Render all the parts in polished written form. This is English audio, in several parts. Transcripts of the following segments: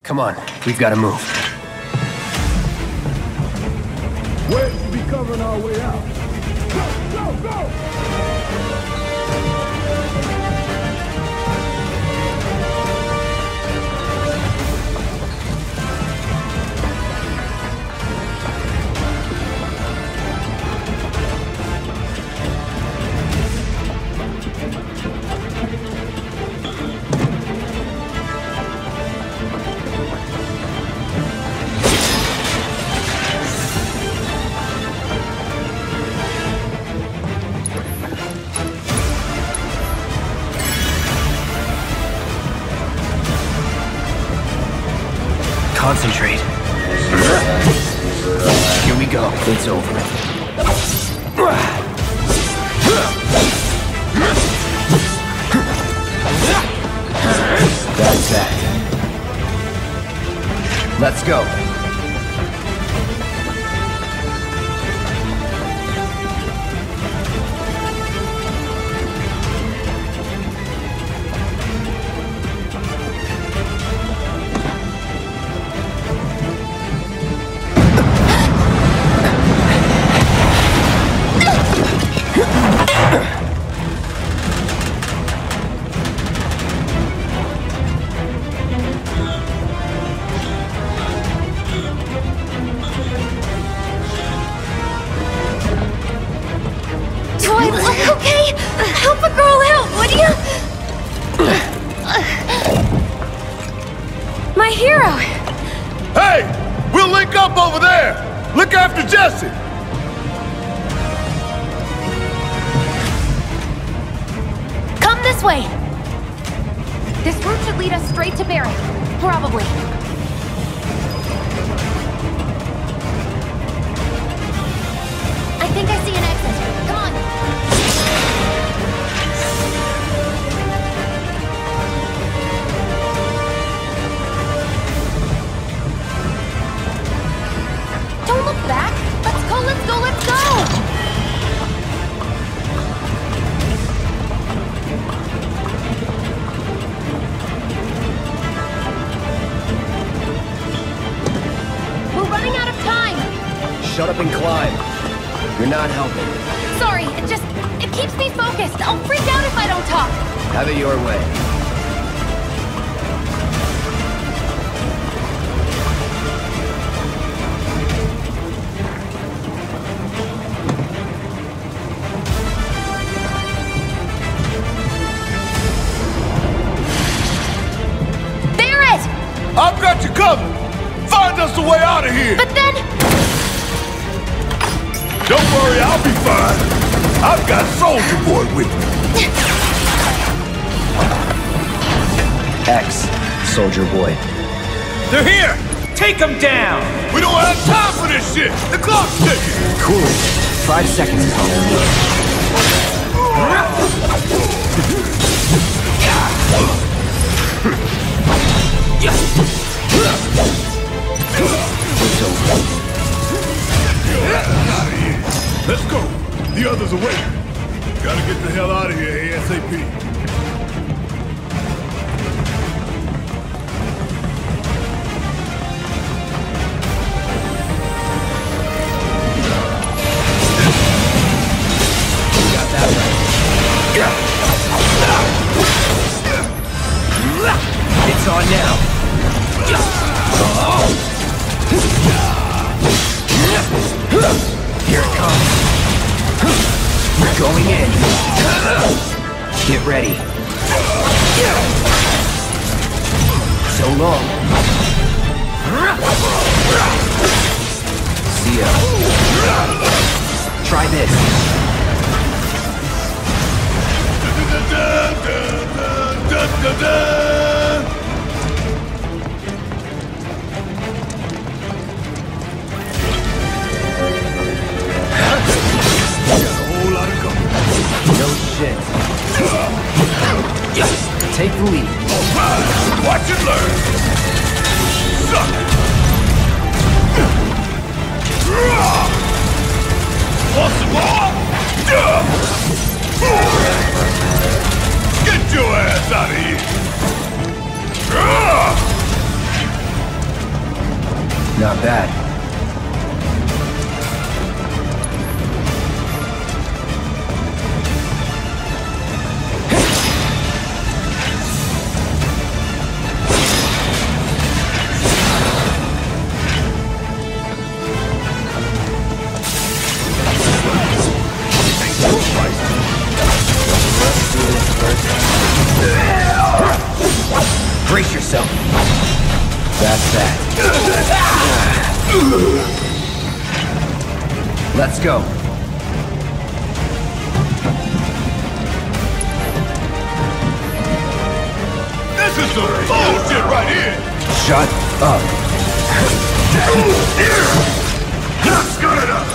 Come on, we've got to move. Where should be covering our way out? Go, go, go! Concentrate. Here we go. It's over. That's that. Let's go. Okay? Help a girl out, would you? My hero! Hey! We'll link up over there! Look after Jesse! Come this way! This route should lead us straight to Barret. Probably. I think I see an exit. Come on! Don't look back! Let's go, let's go, let's go! We're running out of time! Shut up and climb. You're not helping. Sorry, it keeps me focused. I'll freak out if I don't talk. Have it your way. Barret! I've got you covered! Find us a way out of here! But then... Don't worry, I'll be fine. I've got Soldier Boy with me. X, Soldier Boy. They're here! Take them down! We don't have time for this shit! The clock's ticking! Cool. 5 seconds is all we need. It's over. Let's go! The others are waiting. Gotta get the hell out of here ASAP. It's on now. Here it comes. We're going in. Get ready. So long. See ya. Try this. No shit. Take the lead. Watch and learn. Suck. Want some more? Get your ass out of here. Not bad. Brace yourself. That's that. Let's go. This is some bullshit right here! Shut up. That's good enough!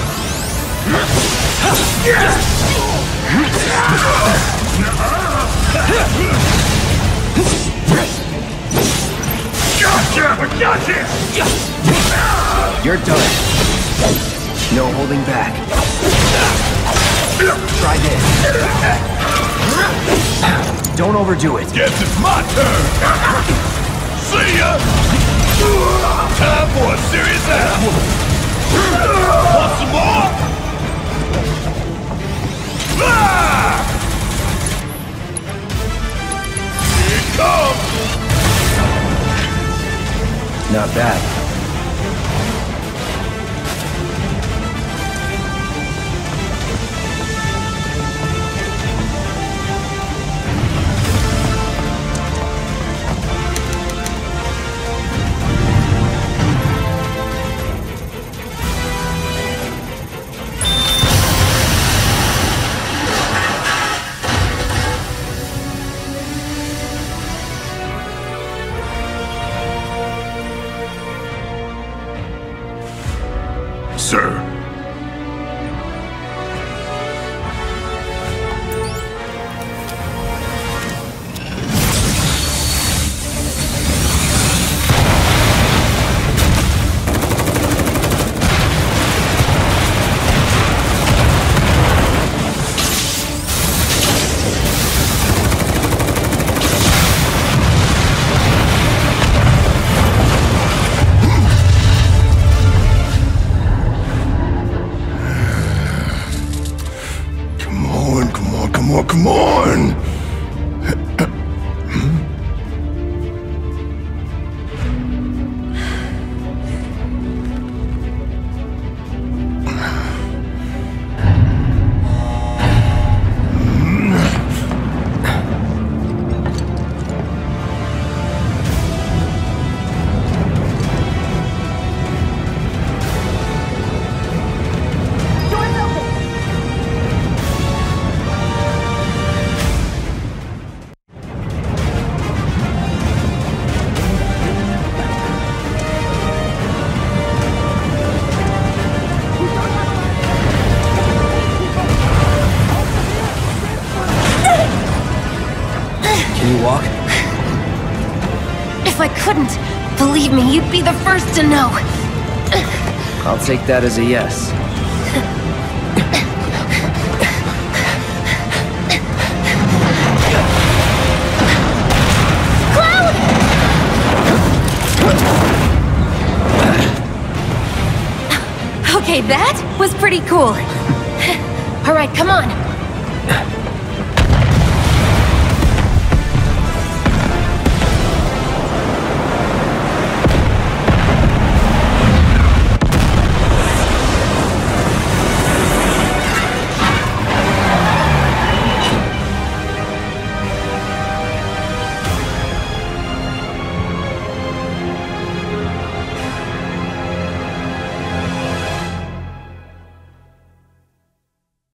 Gotcha! You're done. No holding back. Try this. Don't overdo it. Guess it's my turn! See ya! Time for a serious apple! Want some more? Ah! Here it comes! Not bad. Sir. Come on! Can you walk? If I couldn't, believe me, you'd be the first to know. I'll take that as a yes. Okay, that was pretty cool. All right, come on.